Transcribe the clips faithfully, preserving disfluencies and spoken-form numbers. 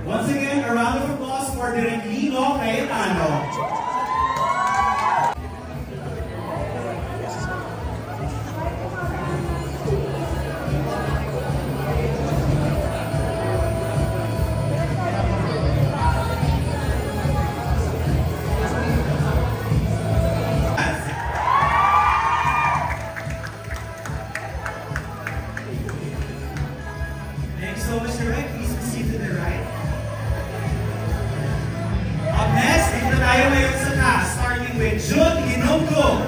Once again, a round of applause for Direk Lino Cayetano. Thanks so much, Direk. Please proceed to the right. Up next, dito tayo ngayon sa cast, starting with Jude Ginonggo.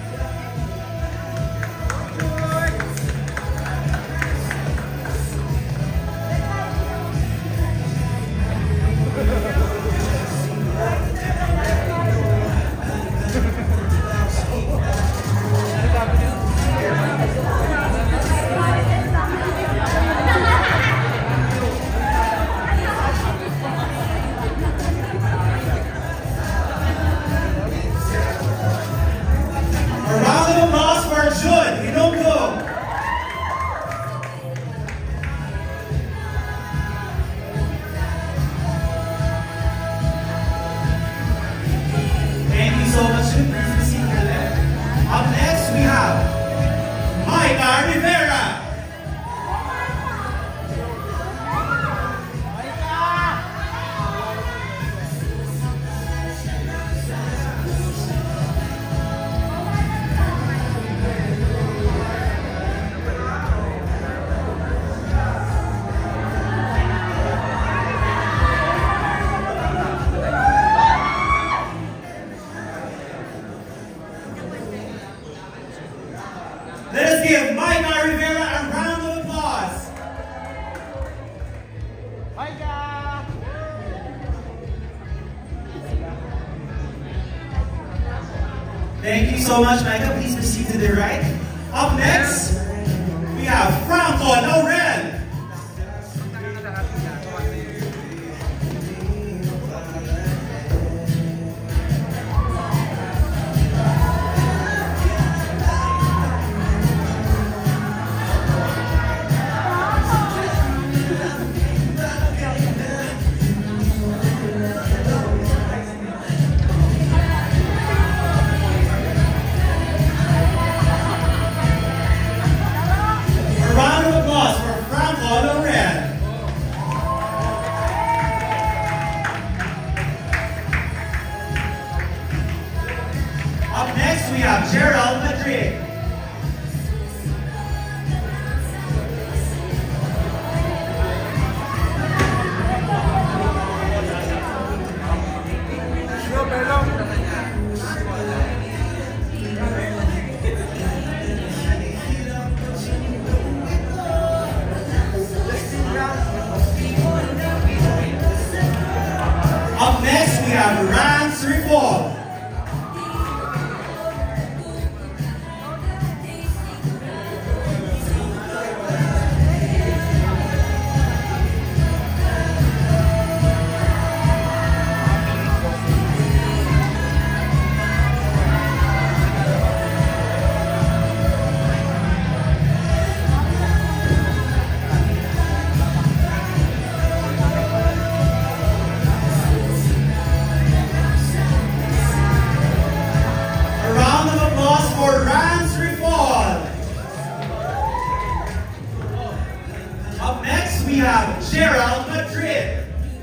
Let us give Micah Rivera a round of applause. Micah! Thank you so much, Micah. Please proceed to the right. Up next, we have Franco Laurel. Up next, we have Gerald Madrid. Up next, we have Rance Reform. Up next, we have Gerald Madrid.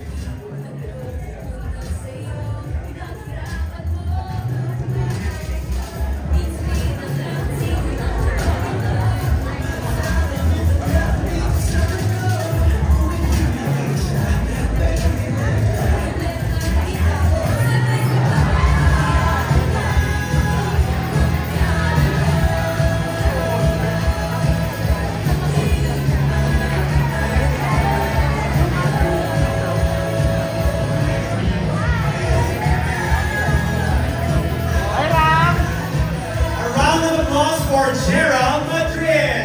For Gerald Madrid.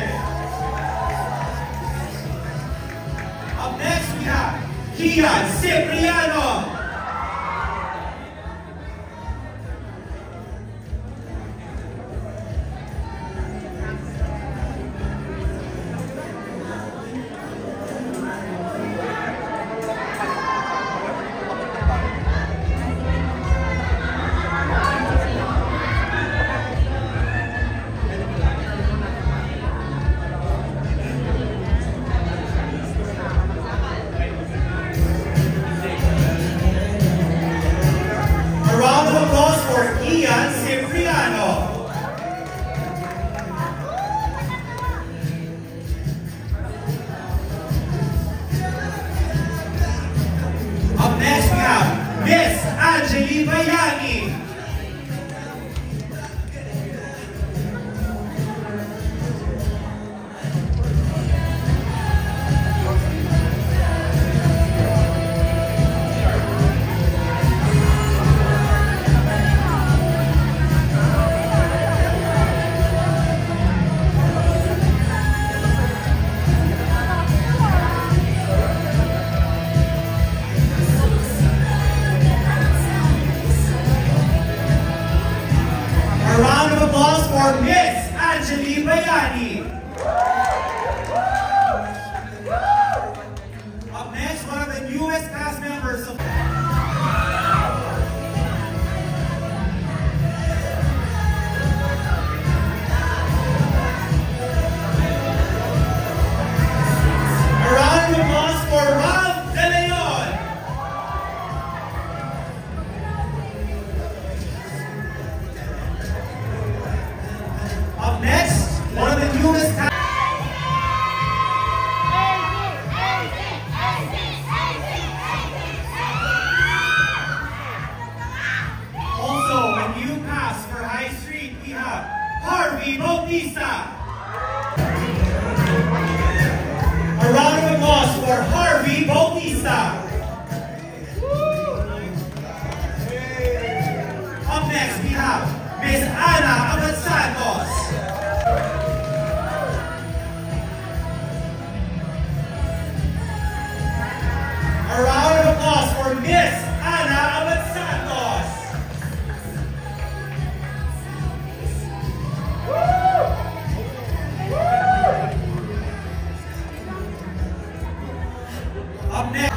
Up next, we have Kian Cipriano. Angeli Bayani. A round of applause for Miss Angeli Bayani. Up next, one of the newest cast members of A round of applause for Ralph De Leon. Up next, one of the newest cast Also, a new cast for High Street, we have Harvey Bautista. A round of applause for Harvey Bautista. Up next, we have Miss Ana Abad Santos. A round of applause for Miss Ana Abad Santos. Up next.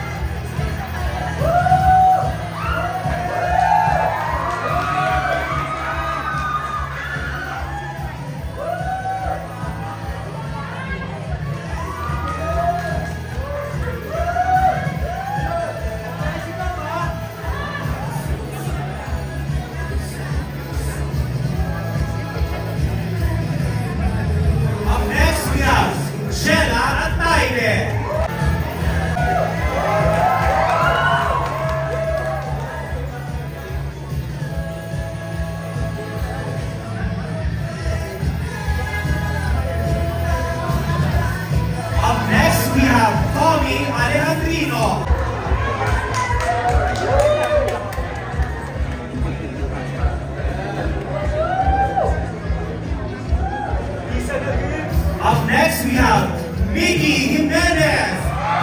Up next, we have Shela Ataide. Up next, we have Tommy Alejandrino. Up next, we have Mickey Jimenez.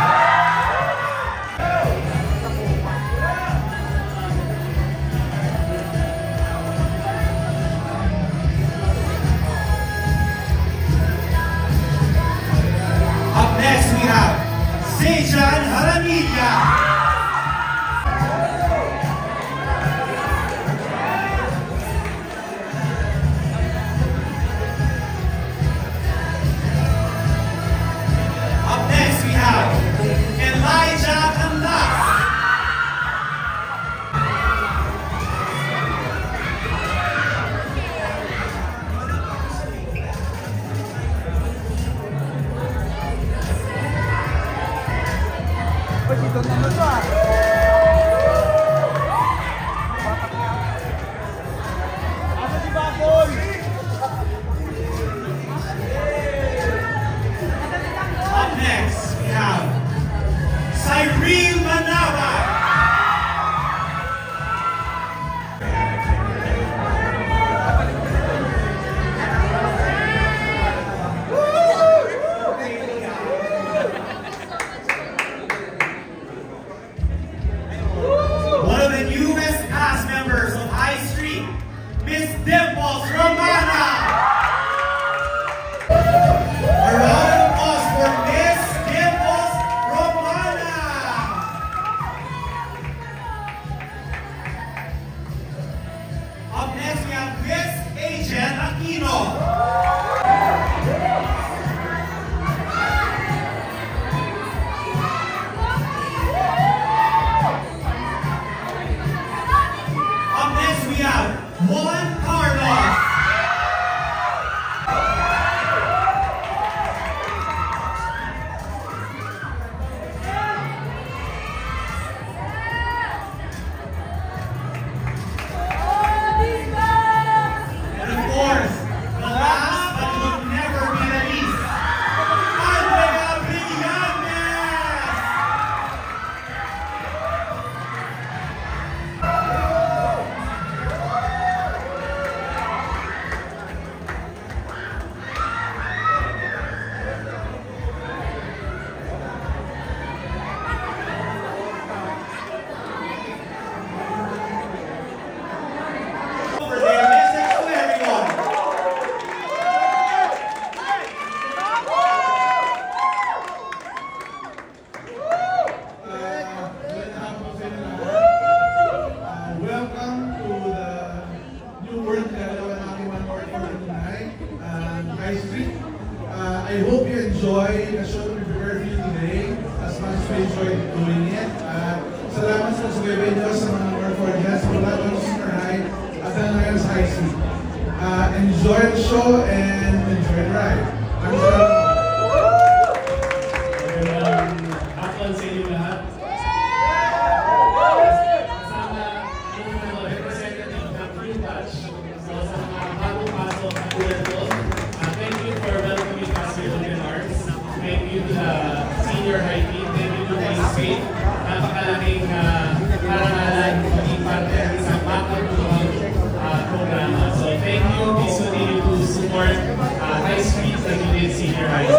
Up next, we have Sejan Haramilla. Up next, we have Elijah Canlas. Up next, we have Cyril Manava. One of the newest cast members of High Street, Miss Dimples Romana. A round of applause for Miss Dimples video sa mga performance mula doon sa Senior High at then ngayon sa High Street. Uh, enjoy the show and enjoy the ride. Maraming salamat. Magandang hapon sa inyo lahat. Kasama yung mga representative ng New Batch. So sa mga bagong pasok na tulad ko, uh, thank you for welcoming us here to the Arts. Thank you to the Senior High team. Thank you to the Spain. Napakalaking uh, parangalan maging parte ng isang makapulong uh, programa. So thank you. Please continue to support uh, High Street and Unit Senior High.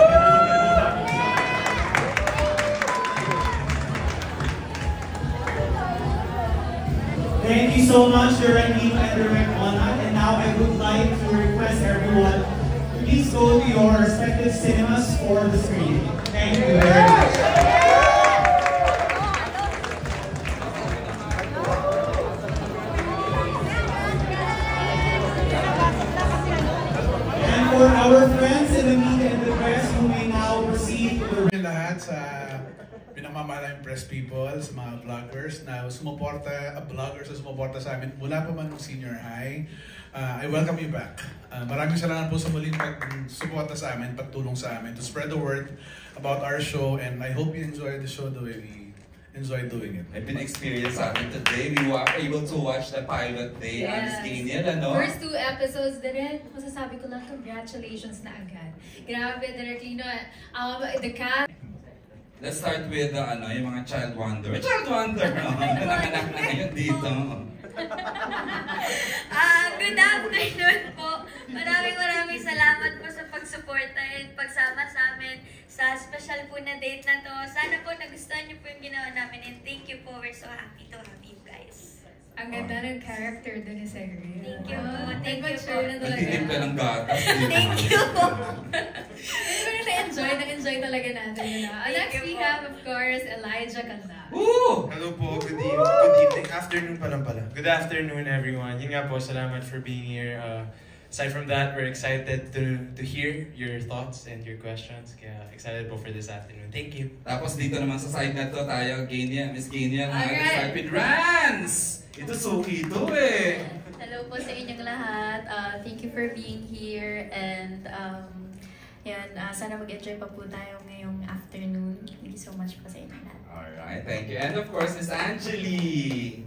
Thank you so much, Direct Lino and Direct Ona. And now I would like to request everyone to please go to your respective cinemas for the screening. Thank you very much. And for our friends in the media and the press who may now proceed to the Lahat sa pinamamahalang press people, sa mga vloggers na sumuporta, uh, vloggers na sumuporta sa amin mula pa man ng Senior High. Uh, I welcome you back. Uh, maraming salamat po sa muling pag-suporta sa amin, pagtulong sa amin to spread the word about our show, and I hope you enjoy the show the way we enjoy doing it. I've been experienced sa amin today. We were able to watch the pilot day on Yes. Scanian, ano? First two episodes na rin, masasabi ko lang, congratulations na agad. Grabe, Direk Lino. Um, the cast. Let's start with the, ano, yung mga child wonder. Child wonder, no? Nanganak na ngayon dito. Ah, good afternoon po. Maraming maraming salamat po sa pagsuporta and pagsama sa amin sa special po na date na to. Sana po nagustuhan niyo po yung ginawa namin and thank you po. We're so happy to have you guys. Ang ganda ng character doon ni Sagri. Thank you po. Oh, Thank you mature po. na talaga. Nagtitim ka ng gatas. Thank you po. Pero na-enjoy, na-enjoy talaga natin yun. Uh, Thank next you we po. have, of course, Elijah Canda. Woo! Hello po, good evening, good evening, afternoon pa lang pala. Good afternoon everyone. Yun nga po, salamat for being here. Uh, aside from that, we're excited to to hear your thoughts and your questions. Kaya excited po for this afternoon. Thank you. Tapos dito naman sa side na to, tayo, Gania, Miss Gania, mga Alright. start with Rans! Ito suki ito eh. Hello po sa inyong lahat. Uh, thank you for being here and um, yan, uh, sana mag-enjoy pa po tayo ngayong afternoon. Thank you so much po sa inyong lahat. Alright, thank you. And of course, Miss Angeli.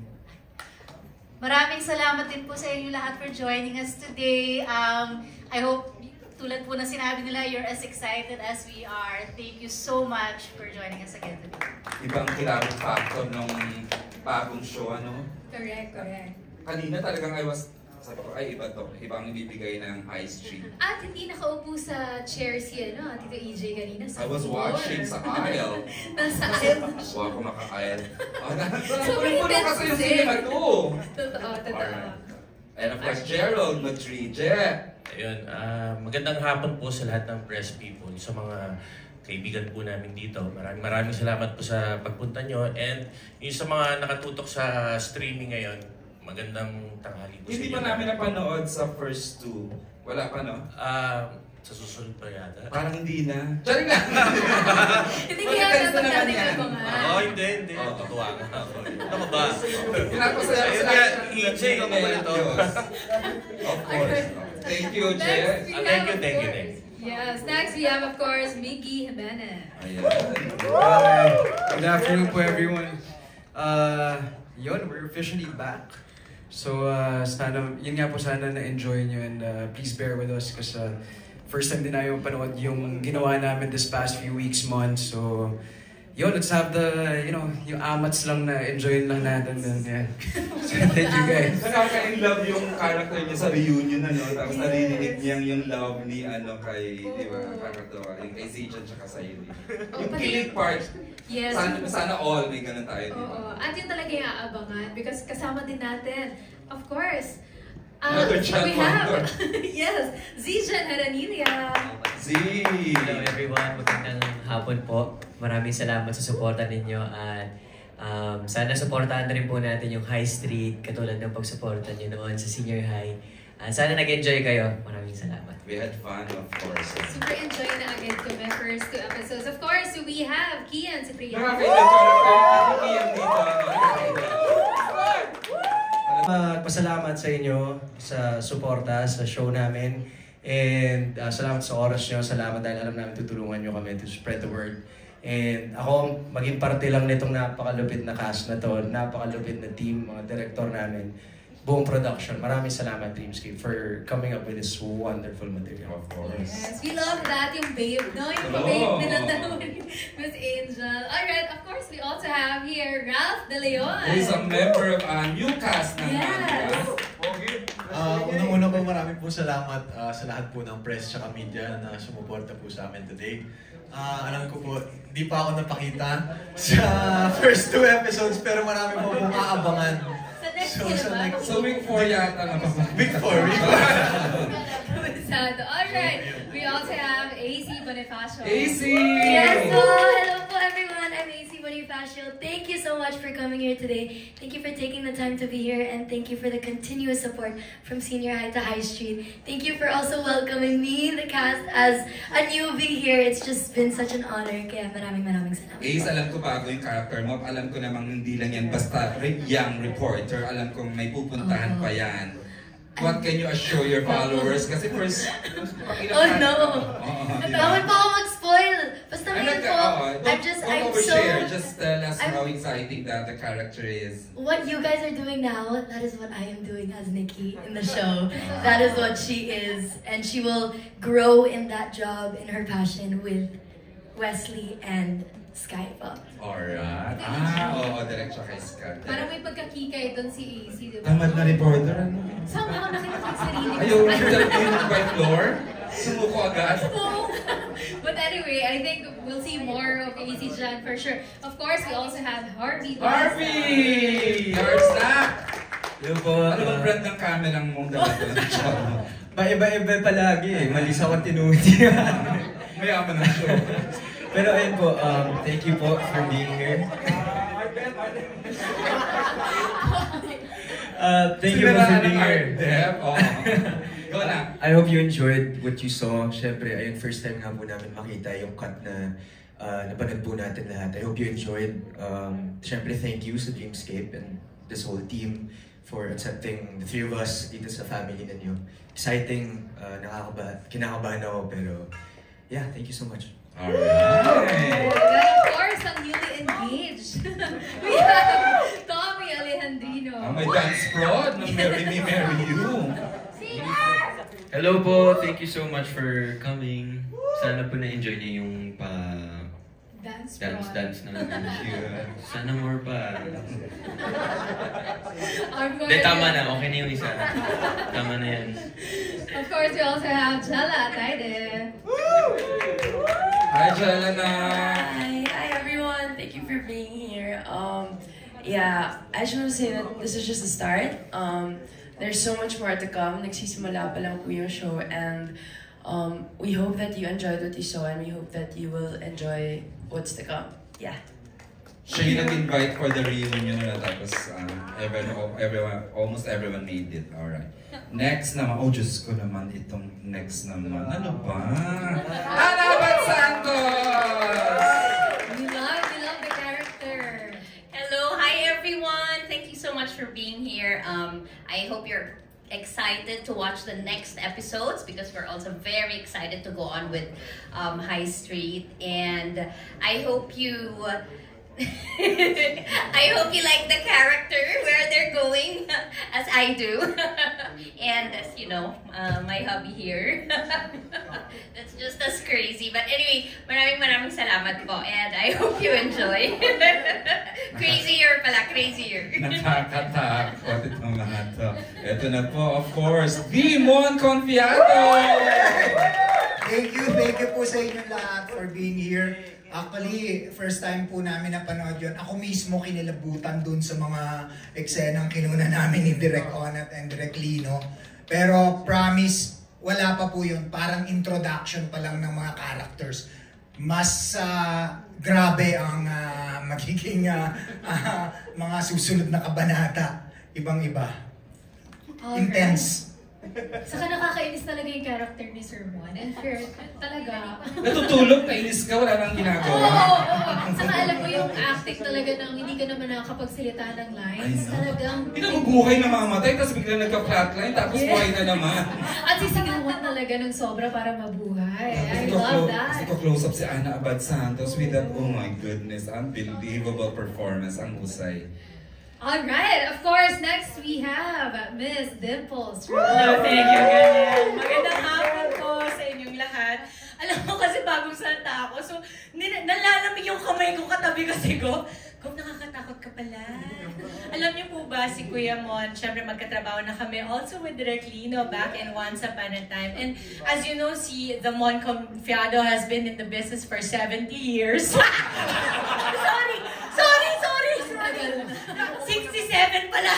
Maraming salamat din po sa inyo lahat for joining us today. Um, I hope, tulad po na sinabi nila, you're as excited as we are. Thank you so much for joining us again today. Ibang kilabot factor ng bagong show, ano? Correct, correct. Kanina talagang I was, sabi ko, ay iba to, ibang ibibigay ng High Street. At hindi nakaupo sa chair si ano, Tito E J kanina. Sa I was floor. watching sa aisle. Nasa aisle na Wow, siya. ako maka-aisle. Oh, Sobrang puno intense kasi yung kasi. cinema ko. Totoo, totoo. Alright. And of course, Gerald Madrid. Jer! Ayun, ah, magandang hapon po sa lahat ng press people, sa mga kaibigan po namin dito. Maraming maraming salamat po sa pagpunta nyo. And yung sa mga nakatutok sa streaming ngayon, magandang tanghali po Hindi sa pa inyo. namin napanood sa first two. Wala pa, no? Ah, sa susunod pa yata. Parang hindi na. Charing na! Hindi kaya dapat natin yan. abangan. Oo, hindi, hindi. Oo. Tutuwa ka na ako. Ano ba? Pinapasaya ko Ayun sa nga, lahat E J, ng ano ba ito? Of course. Thank you, Next, Jer. we Ah, thank have, you, of thank you, course- thank you. Yes, next we have, of course, Miggy Jimenez. Ayan. Hi. Good afternoon po everyone. Uh, yun, we're officially back. So, uh, sana, yun nga po sana na-enjoy nyo and uh, please bear with us kasi uh, first time din na yung panood yung ginawa namin this past few weeks, months. So, yun, let's have the, you know, yung amats lang na enjoyin lang natin. And, yeah. So, thank you guys. Nakaka-in-love yung character niya sa reunion, ano? Tapos narinig niya yung love ni, ano, kay, di ba, kakatawa, yung kay Zijan tsaka sa Yuri. Oh, Yung pati- kilig part, Yes. sana, sana all may ganun tayo, di ba? Oo, at yun talaga yung aabangan because kasama din natin, of course, uh, Another child we have, wonder. yes, Zijan Haranilia. Z! Hello everyone, magandang hapon po. Maraming salamat sa suporta ninyo at um, sana suportahan na rin po natin yung High Street katulad ng pagsuporta niyo noon sa Senior High. At sana nag-enjoy kayo. Maraming salamat. We had fun, of course. Super enjoy na agad ko my first two episodes. Of course, we have Kian Cipriano. Nakakailang character, nakakailang dito, ano? pasalamat sa inyo sa suporta sa show namin. And uh, salamat sa oras nyo. Salamat dahil alam namin tutulungan nyo kami to spread the word. And ako, maging parte lang nitong napakalupit na cast na to, napakalupit na team, mga director namin, buong production. Maraming salamat, Dreamscape, for coming up with this wonderful material. Of course. Yes, we love that, yung babe, no? Yung babe nila dalawa ni Miss Angel. Alright, of course, we also have here Ralph De Leon. Who is a member of uh, new cast ng Yes. Uh, Unang-una po, maraming po salamat uh, sa lahat po ng press at media na sumuporta po sa amin today. Uh, alam ko po, di pa ako napakita sa first two episodes pero marami po pong aabangan. Sa next So, year sa ba? next- So week four yata na pa. Week four, week four. Alright, we also have A C Bonifacio. A C! Yes, po. Hello po everyone. I'm A C Bonifacio. Thank you so much for coming here today. Thank you for taking the time to be here and thank you for the continuous support from Senior High to High Street. Thank you for also welcoming me, the cast, as a newbie here. It's just been such an honor. Kaya maraming maraming salamat. Ace, alam ko bago yung character mo. Alam ko namang hindi lang yan basta young reporter. Alam kong may pupuntahan pa yan. What can you assure your followers? Kasi first, Oh no! Oh, Bawal pa ako mag-spoil! Basta Ano ngayon ka? po, Oh, I'm don't, just, don't I'm so... overshare. Just tell us I'm- how exciting that the character is. What you guys are doing now, that is what I am doing as Nikki in the show. That is what she is. And she will grow in that job, in her passion with Wesley and Sky po. Alright. Ah, oo, direct siya kay Scott. Parang may pagkakikay doon si A C, di ba? Tamad na reporter, ano? Somehow nakita ko yung sarili ko. Ayaw, dahil kayo ng by floor? Sumuko agad? No. But anyway, I think we'll see more of A C Jan for sure. Of course, we also have Harvey. Harvey! Yours na! Hello po. Ano bang brand ng camera mong dala doon? Paiba-iba palagi eh. Mali sa continuity. Mayaman ang show. Pero ayun po, um, thank you po for being here. Uh, thank you po for being here. Deb, oh. Go na. I hope you enjoyed what you saw. Siyempre, ayun, first time nga po namin makita yung cut na uh, napanood po natin lahat. I hope you enjoyed. Um, Siyempre, thank you sa Dreamscape and this whole team for accepting the three of us dito sa family ninyo. Exciting, uh, nakakaba, kinakabahan ako, pero yeah, thank you so much. Alright. And of course, ang newly engaged. We have Tommy Alejandrino. Oh, may dance prod ng Marry Me, Marry You. Hello po, thank you so much for coming. Sana po na-enjoy niyo yung pa... Dance Dance, prod. dance na natin. Sana more pa. I'm Hindi, tama na. Okay na yung isa. Tama na yan. Of course, we also have Jella Taide. Hi, Jelena. Hi, hi everyone. Thank you for being here. Um, yeah, I just want to say that this is just the start. Um, there's so much more to come. Nagsisimula pa lang po yung show, and um, we hope that you enjoyed what you saw, and we hope that you will enjoy what's to come. Yeah. Siya yung nag-invite for the reunion na tapos um, everyone, everyone, almost everyone made it. Alright. Next naman, oh Diyos ko naman itong next naman. Ano ba? Anabat Santos! We love, we love the character. Hello, hi everyone. Thank you so much for being here. Um, I hope you're excited to watch the next episodes because we're also very excited to go on with um, High Street, and I hope you I hope you like the character, where they're going, as I do. And as you know, uh, my hubby here. That's just as crazy. But anyway, maraming maraming salamat po, and I hope you enjoy. Crazier pala, crazier. Nakakatakot itong lahat to. Ito na po, of course, Dimon Confiado! Thank you, thank you po sa inyong lahat for being here. Actually, first time po namin napanood yun. Ako mismo kinilabutan dun sa mga eksenang kinuna namin ni Direk Onat and Direk Lino. Pero promise, wala pa po yun. Parang introduction pa lang ng mga characters. Mas uh, grabe ang uh, magiging uh, uh, mga susunod na kabanata. Ibang-iba. Intense. Saka nakakainis talaga yung character ni Sir Juan. And fair, talaga. Natutulog, kainis ka, wala nang ginagawa. Oo, oo, oo. Saka alam mo yung act acting talaga ng hindi ka naman nakakapagsalita ng lines. Talagang... Pinabubuhay na mamatay, tapos biglang nagka-flatline, tapos Yes. buhay na naman. At sisigawan talaga ng sobra para mabuhay. I Kasi love ko- that. Kasi ko close up si Ana Abad Santos with that, oh my goodness, unbelievable performance, ang husay. Alright, of course, next we have Miss Dimples. Hello, thank you, ganyan. Magandang hapon po sa inyong lahat. Alam mo kasi bagong salta ako, so nin- nalalamig yung kamay ko katabi kasi ko. Kung nakakatakot ka pala. Alam niyo po ba si Kuya Mon, syempre magkatrabaho na kami also with Direk Lino back in Once Upon a Time. And as you know, si the Mon Confiado has been in the business for seventy years. sorry! Sorry! Sorry! Sorry! sixty-seven pala!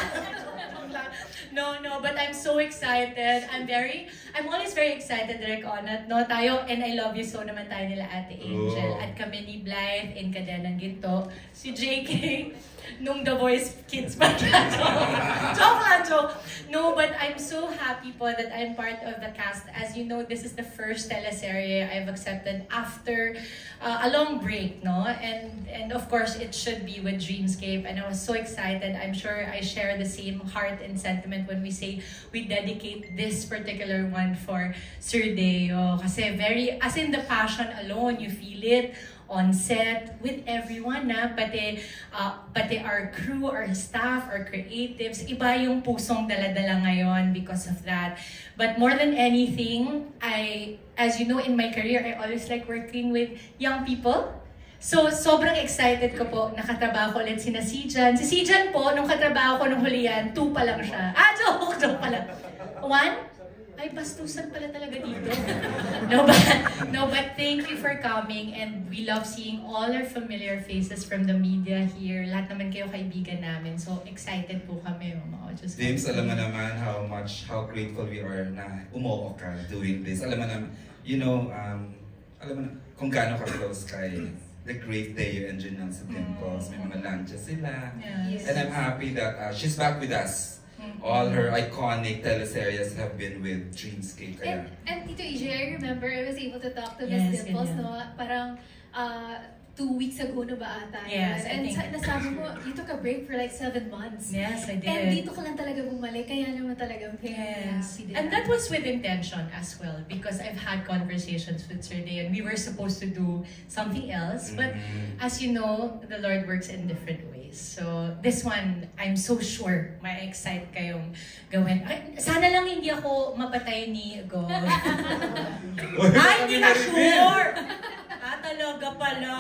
No, no, but I'm so excited. I'm very, I'm always very excited, Direk Onat, no? Tayo, and I love you so naman tayo nila Ate Angel. Oh. At kami ni Blythe in Cadenang Ginto. Si J K, nung The Voice Kids pa siya. Joke lang, joke. No, but I'm so happy po that I'm part of the cast. As you know, this is the first teleserye I've accepted after uh, a long break, no? And and of course, it should be with Dreamscape. And I was so excited. I'm sure I share the same heart and sentiment when we say we dedicate this particular one for Sir Deo. Kasi very, as in the passion alone, you feel it on set with everyone, na pati uh, pati our crew, our staff, our creatives, iba yung pusong dala-dala ngayon because of that. But more than anything, I, as you know, in my career, I always like working with young people. So, sobrang excited ko po, nakatrabaho ko ulit si na Sijan. Si Sijan po, nung katrabaho ko nung hulihan, two pa lang siya. Ah, joke! Joke pala. One? Ay, bastusan pala talaga dito. No, but, no, but thank you for coming and we love seeing all our familiar faces from the media here. Lahat naman kayo kaibigan namin. So, excited po kami, Mama Ojos. James, alam mo naman how much, how grateful we are na umuo ka doing this. Alam mo naman, you know, um, alam mo na, kung gaano ka close kay the great Deo and Janelle sa Dimples. May mga lunches sila. Yes. And I'm happy that uh, she's back with us. All her iconic teleseries have been with Dreamscape. Kaya, And, and Tito E J, I remember I was able to talk to Yes, Miss Dimples, ganyan. no? Parang uh, two weeks ago na ba ata? Yes, yun? I And think- sa, nasabi mo, you took a break for like seven months. Yes, I did. And dito ka lang talaga bumalik, kaya naman talagang very Yes. happy din. And that was with intention as well because I've had conversations with Sir Day and we were supposed to do something else. But as you know, the Lord works in different ways. So this one, I'm so sure may excite kayong gawin. Ay, sana lang hindi ako mapatay ni God. Ay, hindi ka sure! Ah, talaga pala!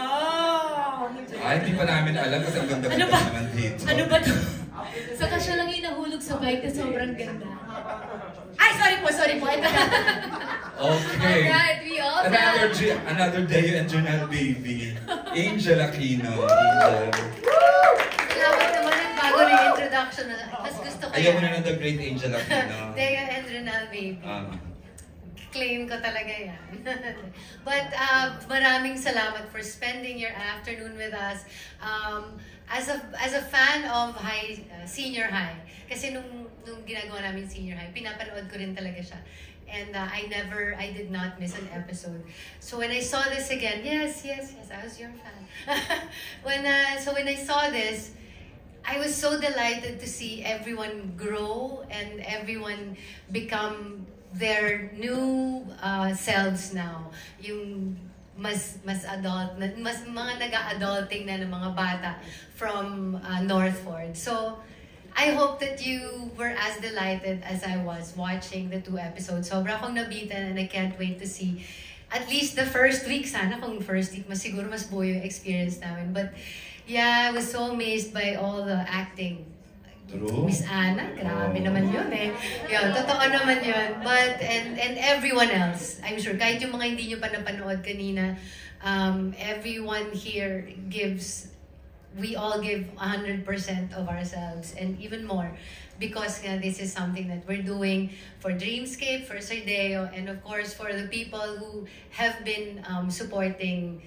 ay, hindi pa namin alam kasi ang ganda Ano ba? naman dito. Ano ba to? Saka siya lang yung nahulog sa bike na sobrang ganda. Ay, sorry po, sorry po. Ito. Okay. Alright, we also Another, G- another Deo and Janelle baby. Angel Aquino. Angel. Salamat naman at bago na yung introduction na mas gusto ko Ayaw mo yan. na ng The Great Angel Aquino. Deo and Renal baby. Ah. Claim ko talaga yan. But uh, maraming salamat for spending your afternoon with us. Um, as a as a fan of high uh, senior high, kasi nung nung ginagawa namin senior high, pinapanood ko rin talaga siya. And uh, I never, I did not miss an episode. So when I saw this again, yes, yes, yes, I was your fan. when uh, so when I saw this, I was so delighted to see everyone grow and everyone become their new uh, selves now. Yung mas mas adult, na- mas mga nag-adulting na ng mga bata from uh, Northford. So, I hope that you were as delighted as I was watching the two episodes. Sobra akong nabitan and I can't wait to see at least the first week. Sana kung first week, mas siguro mas buo yung experience namin. But yeah, I was so amazed by all the acting. True. Miss Ana, grabe naman yun eh. Yun, totoo naman yun. But, and, and everyone else, I'm sure, kahit yung mga hindi nyo pa napanood kanina, um, everyone here gives, we all give one hundred percent of ourselves and even more because nga, this is something that we're doing for Dreamscape, for Sir Deo, and of course for the people who have been um, supporting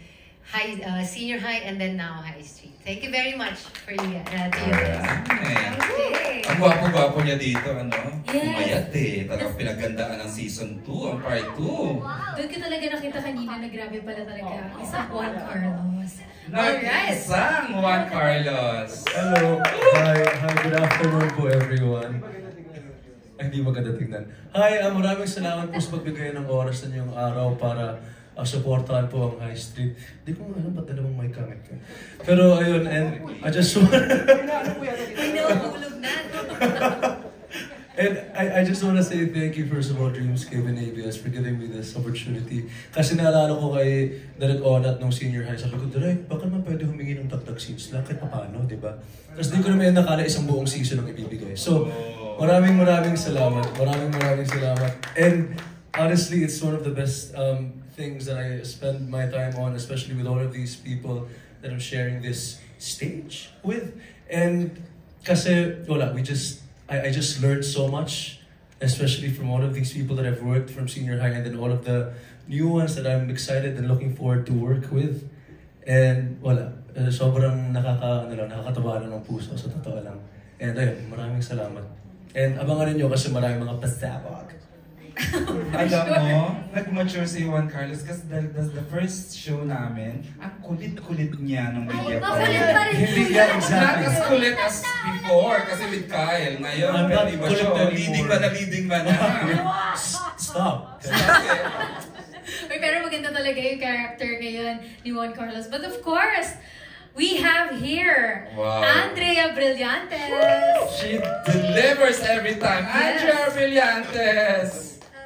high, uh, senior high, and then now high street. Thank you very much for you guys. Uh, to you guys. Okay. Ang gwapo-gwapo niya dito, ano? Yes. Umayat eh. Talagang pinagandaan ng season two, ang part two. Doon ko talaga nakita kanina na grabe pala talaga. Isang Juan Carlos. Nag-isang Juan Carlos. Hello. Hi. Hi. Good afternoon po everyone. Ay, hindi maganda tingnan. Hi. Uh, maraming salamat po sa pagbigay ng oras na niyong araw para uh, supportahan po ang High Street. Hindi ko alam ba't dalawang may comment ko. Pero ayun, and I just want... May naulog na. And I, I just want to say thank you first of all, Dreamscape and A B S for giving me this opportunity. Kasi naalala ko kay Direk Onat nung senior high, sabi ko, Direk, baka naman pwede humingi ng dagdag scenes lang kahit paano, di ba? Tapos di ko naman nakala isang buong season ang ibibigay. So, maraming maraming salamat. Maraming maraming salamat. And honestly, it's one of the best um, things that I spend my time on, especially with all of these people that I'm sharing this stage with. And kasi, wala, we just, I, I just learned so much, especially from all of these people that I've worked from senior high and then all of the new ones that I'm excited and looking forward to work with. And wala, uh, sobrang nakaka, ano lang, nakakataba lang ng puso, sa totoo lang. And ayun, maraming salamat. And abangan ninyo kasi maraming mga pasabog. Alam mo, nag-mature si Juan Carlos kasi dahil the first show namin, ang kulit-kulit niya nung media pa. makulit pa rin Hindi yan, exactly. Not as kulit as before kasi with Kyle. Ngayon, I'm not iba kulit siya. anymore. Leading ba na leading ba na? Stop. Uy, pero maganda talaga yung character ngayon ni Juan Carlos. But of course, we have here Wow. Andrea Brillantes. She delivers every time. Andrea Brillantes!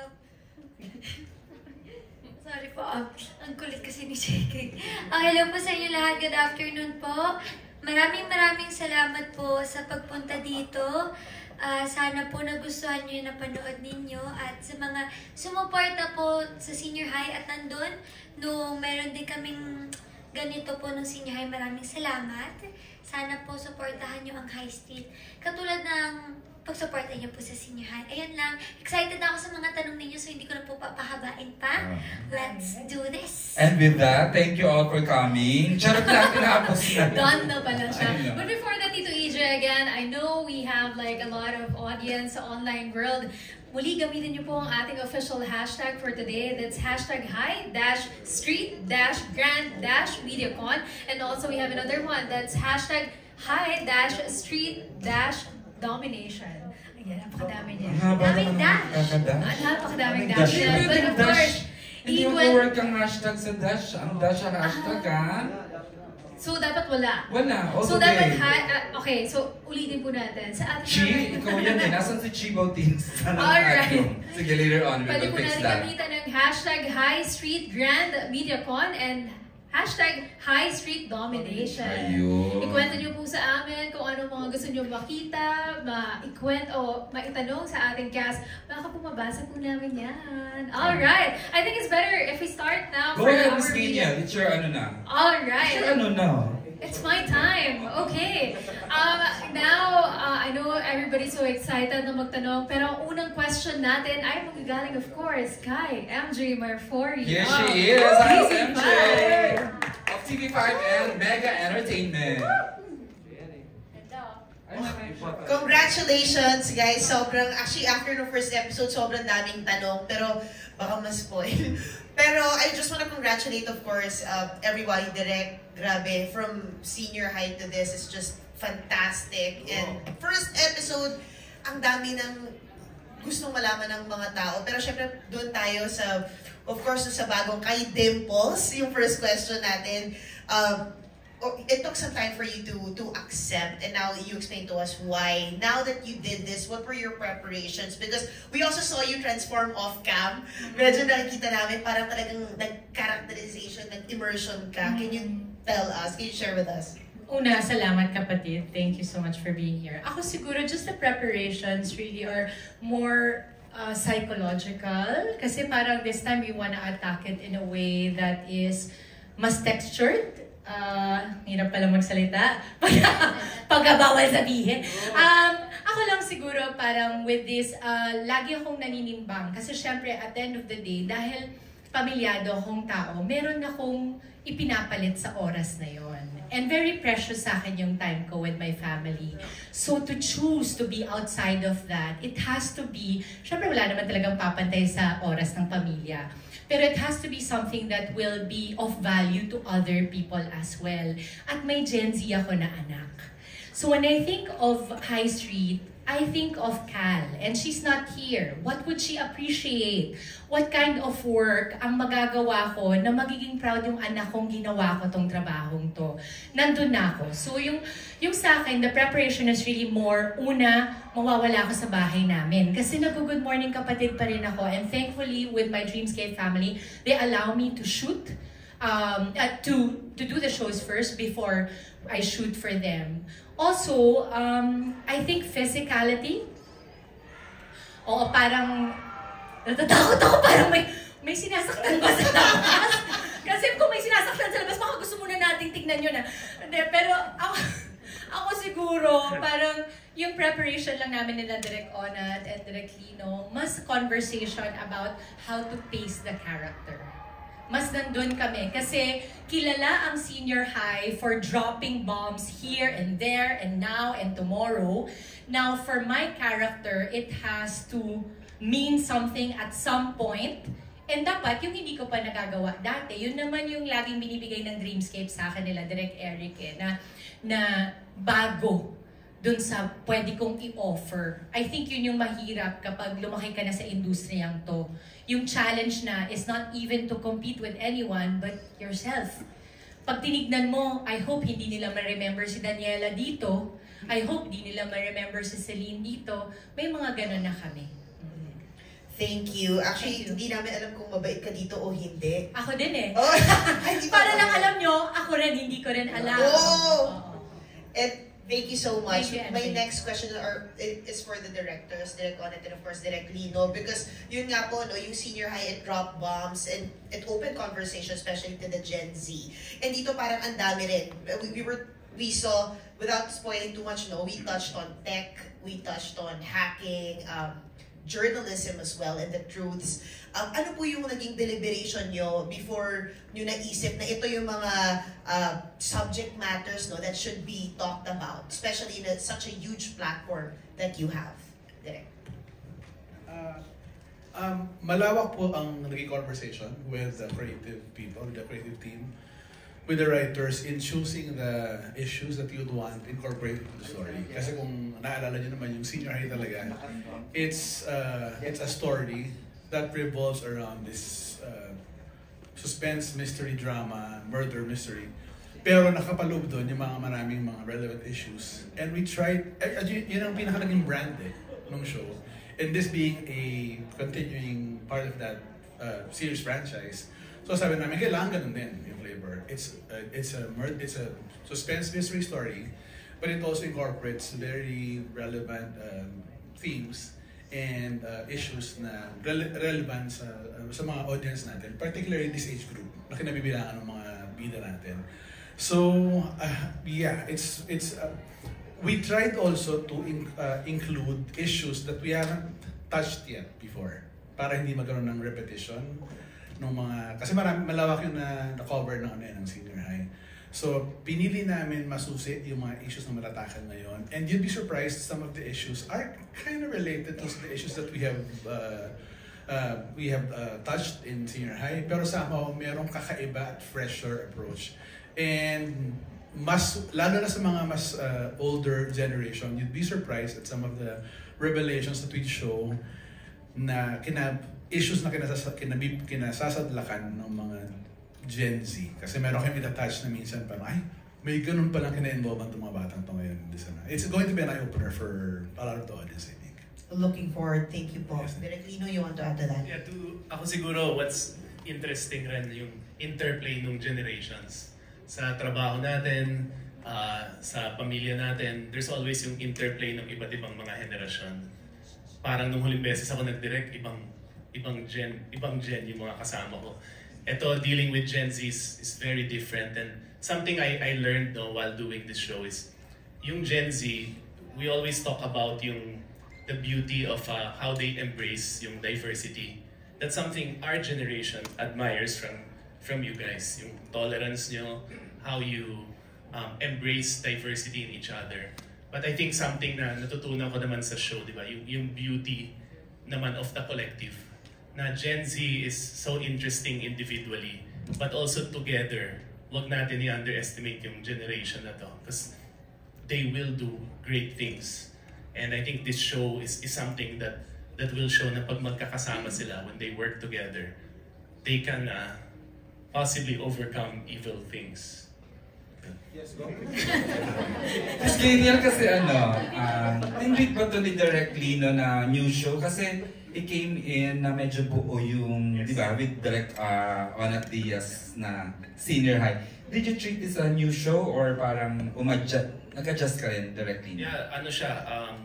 Sorry po, um, ang kulit kasi ni J K. Uh, hello po sa inyo lahat, good afternoon po. Maraming maraming salamat po sa pagpunta dito. Uh, sana po nagustuhan nyo yung napanood ninyo at sa mga sumuporta po sa senior high at nandun, nung meron din kaming ganito po nung senior high, maraming salamat. Sana po supportahan nyo ang High Street. Katulad ng pagsuporta niyo po sa senior high. Ayan lang. Excited na ako sa mga tanong ninyo so hindi ko na po papahabain pa. Let's do this! And with that, thank you all for coming. Charot lang, tinapos na. Done na pala siya. Ayun. But before that, Tito E J, again, I know we have like a lot of audience sa online world. Muli, gamitin niyo po ang ating official hashtag for today. That's hashtag high dash street dash grand dash MediaCon. And also we have another one. That's hashtag high dash street dash domination. Ayan, napakadami niya. Daming dash. Ah, napakadaming dash. But of course, Hindi mo equal- work ang hashtag sa dash. Ang dash ang hashtag, ha? So, dapat wala. Wala. O, So, okay. dapat hi- uh, okay, so ulitin po natin. Sa ating Chi, mga- ikaw yan eh. Nasaan si Chi Bautista? Alright. Sige, later on, we Pwede will po fix natin that. gamitan ng hashtag High Street Grand MediaCon and hashtag High Street Domination. Ayun. Ikwento niyo po sa amin kung ano mga gusto niyo makita, ma-ikwento o maitanong sa ating cast. Baka po mabasa po namin yan. Alright. I think it's better if we start now Go for ahead, our Miss Linia. It's your ano na. Alright. It's your ano na. It's my time. Okay. Um, now, uh, I know everybody's so excited na magtanong, pero ang unang question natin ay magagaling, of course, kay M J Marfori. Here of she is. Hi, T V M J. five. Of T V five and Mega Entertainment. Congratulations, guys. Sobrang, actually, after the first episode, sobrang daming tanong, pero baka ma-spoil. Pero I just want to congratulate, of course, uh, everybody, Direk, grabe, from senior high to this is just fantastic. And first episode, ang dami ng gustong malaman ng mga tao. Pero syempre, doon tayo sa, of course, sa bagong kay Dimples, yung first question natin. Um, it took some time for you to to accept, and now you explain to us why. Now that you did this, what were your preparations? Because we also saw you transform off cam. Medyo nakikita namin parang talagang nag-characterization, nag-immersion ka. Can you tell us? Can you share with us? Una, salamat kapatid. Thank you so much for being here. Ako siguro, just the preparations really are more uh, psychological. Kasi parang this time we wanna attack it in a way that is mas textured. Uh, hirap pala magsalita. Pagkabawal sabihin. Um, ako lang siguro parang with this, uh, lagi akong naninimbang. Kasi syempre, at the end of the day, dahil pamilyado akong tao, meron akong ipinapalit sa oras na yon. And very precious sa akin yung time ko with my family. So to choose to be outside of that, it has to be, syempre wala naman talagang papantay sa oras ng pamilya. Pero it has to be something that will be of value to other people as well. At may Gen Z ako na anak. So when I think of High Street, I think of Cal, and she's not here. What would she appreciate? What kind of work ang magagawa ko na magiging proud yung anak kong ginawa ko tong trabahong to? Nandun na ako. So yung, yung sa akin, the preparation is really more, una, mawawala ako sa bahay namin. Kasi nag-good morning kapatid pa rin ako. And thankfully, with my Dreamscape family, they allow me to shoot, um, uh, to, to do the shows first before I shoot for them. Also, um, I think physicality. Oo, parang natatakot ako, parang may, may sinasaktan ba sa labas? Kasi kung may sinasaktan sa labas, baka gusto muna nating tignan yun. Ah. Pero ako, ako siguro, parang yung preparation lang namin nila Direk Onat and Direk Lino, mas conversation about how to pace the character. Mas nandun kami. Kasi kilala ang senior high for dropping bombs here and there and now and tomorrow. Now, for my character, it has to mean something at some point. And dapat, yung hindi ko pa nagagawa dati, yun naman yung laging binibigay ng Dreamscape sa akin nila, Direk Eric, eh, na, na bago dun sa pwede kong i-offer. I think yun yung mahirap kapag lumaki ka na sa industriyang to. Yung challenge na is not even to compete with anyone but yourself. Pag tinignan mo, I hope hindi nila ma-remember si Daniela dito. I hope hindi nila ma-remember si Celine dito. May mga ganun na kami. Thank you. Actually, Thank you. Hindi namin alam kung mabait ka dito o hindi. Ako din eh. Oh. Para lang alam nyo, ako rin, hindi ko rin alam. Oh! And thank you so much. You, My next question are, is for the directors, Direk Onat and of course Direk Lino, because yun nga po, no, yung senior high, it dropped bombs and it opened conversation, especially to the Gen Z. And dito parang ang dami rin. We, we were, we saw, without spoiling too much, no, we touched on tech, we touched on hacking, um, journalism as well, and the truths. Um, ano po yung naging deliberation nyo before nyo naisip na ito yung mga uh, subject matters, no, that should be talked about, especially in a, such a huge platform that you have? Direk. Uh, um, malawak po ang naging conversation with the creative people, with the creative team, with the writers in choosing the issues that you'd want incorporated into the story. Kasi kung naalala nyo naman yung senior high talaga, it's uh, it's a story that revolves around this uh, suspense, mystery, drama, murder, mystery. Pero nakapaloob doon yung mga maraming mga relevant issues. And we tried, uh, yun ang pinaka naging brand eh, nung show. And this being a continuing part of that uh, series franchise, so sabi namin, kailangan ganun din yung flavor. It's uh, it's a it's a suspense mystery story, but it also incorporates very relevant um, themes and uh, issues na rele relevant sa uh, sa mga audience natin, particularly this age group na kinabibilangan ng mga bida natin. So uh, yeah, it's it's uh, we tried also to in, uh, include issues that we haven't touched yet before para hindi magkaroon ng repetition. Nung mga, kasi marami, malawak yung na, na-cover ng, ano, ng senior high. So, pinili namin masusi yung mga issues na matatakan ngayon. And you'd be surprised, some of the issues are kind of related to the issues that we have uh, uh, we have uh, touched in senior high. Pero somehow, merong kakaiba at fresher approach. And mas, lalo na sa mga mas uh, older generation, you'd be surprised at some of the revelations that we show na kinab issues na kinasas kinabib kinasasadlakan ng mga Gen Z. Kasi meron kami attached na minsan parang, ay, may ganun palang kina-involve ang mga batang to ngayon. It's going to be an eye-opener for a lot of the audience, I think. Looking forward. Thank you po. Direk Lino, you want to add to that? Yeah, to, ako siguro, what's interesting rin yung interplay ng generations. Sa trabaho natin, uh, sa pamilya natin, there's always yung interplay ng iba't ibang mga henerasyon. Parang nung huling beses ako nag-direct, ibang ibang gen, ibang gen yung mga kasama ko. Ito, dealing with Gen Z is, is very different, and something I, I learned no, while doing this show is yung Gen Z, we always talk about yung the beauty of uh, how they embrace yung diversity. That's something our generation admires from from you guys. Yung tolerance nyo, how you um, embrace diversity in each other. But I think something na natutunan ko naman sa show, di ba? Yung, yung beauty naman of the collective. Na Gen Z is so interesting individually, but also together. Wag natin i-underestimate yung generation na to. Because they will do great things. And I think this show is, is something that that will show na pag magkakasama sila, when they work together, they can uh, possibly overcome evil things. Yes, go. Mas ganyan kasi ano, um, tinreat ba ito ni Direk Lino na new show? Kasi it came in na medyo buo yung, yes. Di ba, with Direk uh, Onat Diaz na senior high. Did you treat this a new show or parang umadjust, nag-adjust ka rin directly? Yeah, ano siya, um,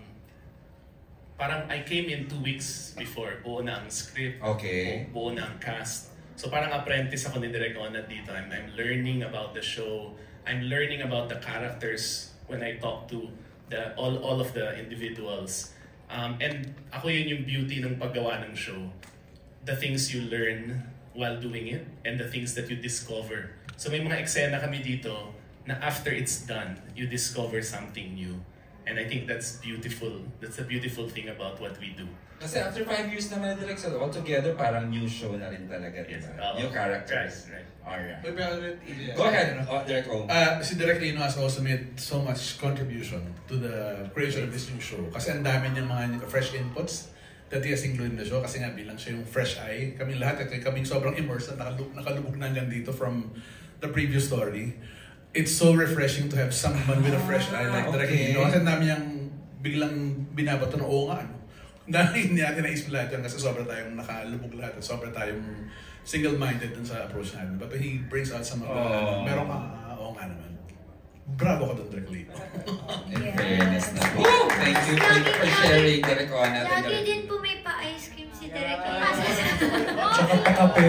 parang I came in two weeks before, buo na ang script, okay. buo, buo na ang cast. So parang apprentice ako ni Direk Onat dito. I'm, I'm learning about the show. I'm learning about the characters when I talk to the all all of the individuals. Um, and ako yun yung beauty ng paggawa ng show. The things you learn while doing it and the things that you discover. So may mga eksena kami dito na after it's done, you discover something new. And I think that's beautiful. That's a beautiful thing about what we do. Kasi after five years naman na direct sa all together, parang new show na rin talaga, diba? Yes, uh, new characters. Right, right. Alright. Go ahead, oh, Direk Om. Uh, si Direk Lino has also made so much contribution to the creation of this new show. Kasi ang dami niyang mga fresh inputs that he has included in the show. Kasi nga bilang siya yung fresh eye. Kaming lahat, kaming sobrang immersed na nakalubog, nakalubog na lang dito from the previous story. It's so refreshing to have someone with a fresh eye like Direk Lino. Kasi ang dami niyang biglang binabato na oo nga, ano. Dahil hindi natin naisip lahat yan kasi sobra tayong nakalubog lahat at sobra tayong single-minded dun sa approach natin. But he brings out some of the, oh. meron ka, uh, oo nga naman. Bravo ka dun, Direk Lino. In fairness na. Woo! Thank you for, for sharing, Direk Onat. Lagi din po may pa-ice cream si Direk Lino. Tsaka pa-kape.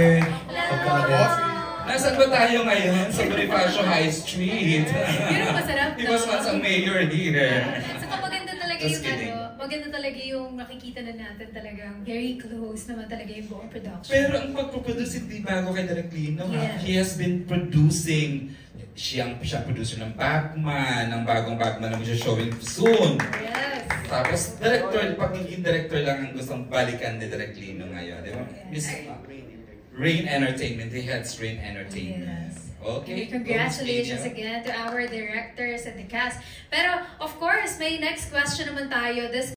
Nasaan ba tayo ngayon? Sa Bonifacio High Street. Yun ang masarap, He was once a mayor here. Saka maganda talaga Just yung kidding. ano, maganda talaga yung nakikita na natin talagang very close naman talaga yung buong production. Pero ang pagproduce hindi bago kay Direk Lino. Yes. He has been producing, siyang siya producer ng Batman, ng bagong Batman na mag-showing soon. Yes. Tapos director, pagiging director lang ang gustong balikan ni Direk Lino ngayon. Di ba? Miss Rain Entertainment, he heads Rain Entertainment. Yes. Okay. Congratulations again to our directors and the cast. Pero of course, may next question naman tayo. This